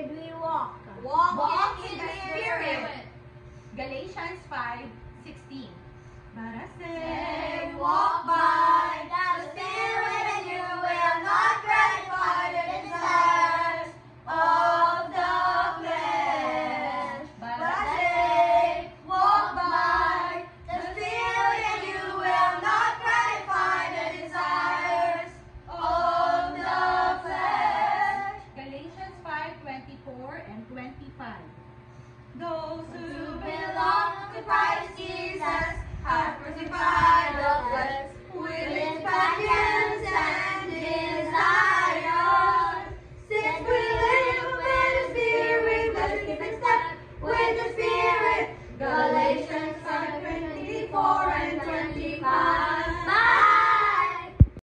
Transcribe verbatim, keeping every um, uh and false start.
did we walk? Walk, Walk in in the the Spirit. Spirit. Galatians five sixteen. Para Say, walk by